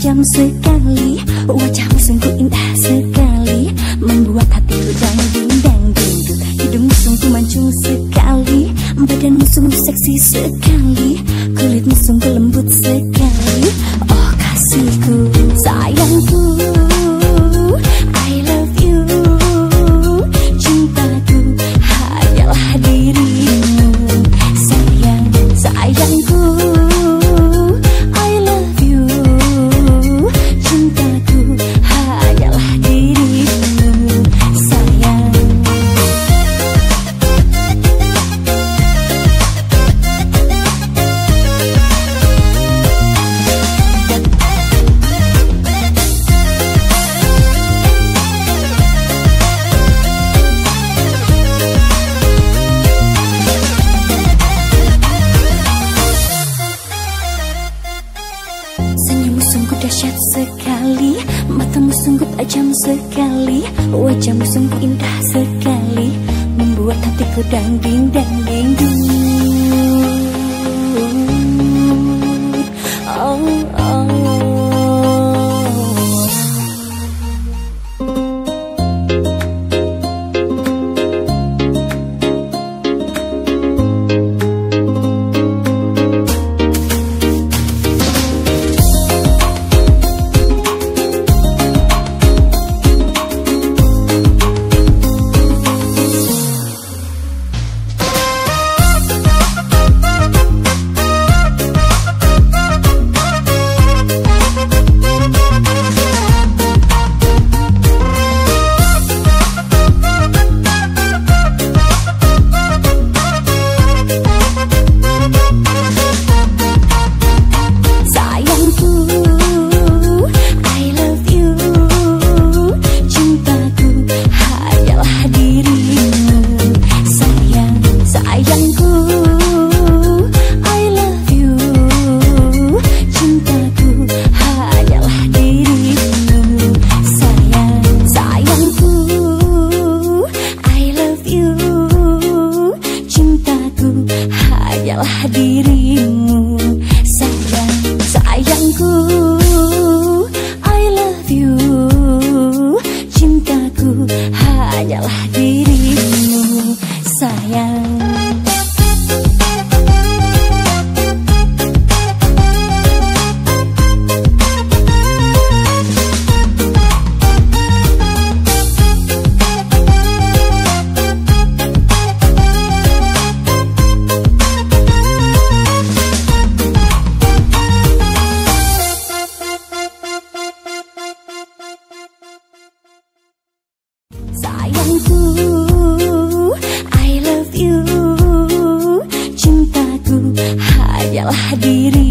tajam sekali, wajahmu sungguh indah sekali, membuat hatiku dangding-dangding. Hidungmu sungguh mancung sekali, badanmu sungguh seksi sekali, kulitmu sungguh lembut sekali. Oh kasihku, sayangku, I love you. Cintaku hanyalah dirimu. Sayang, sayangku, I love you. Cintaku hanyalah dirimu. Sayang. Senyummu sungguh dahsyat sekali, matamu sungguh tajam sekali, wajahmu sungguh indah sekali, membuat hatiku dangding-dangding. Oh, oh. Hanyalah dirimu, sayang, sayangku, I love you. Cintaku hanyalah dirimu, sayang. Sayangku, I love you. Cintaku hanyalah diri.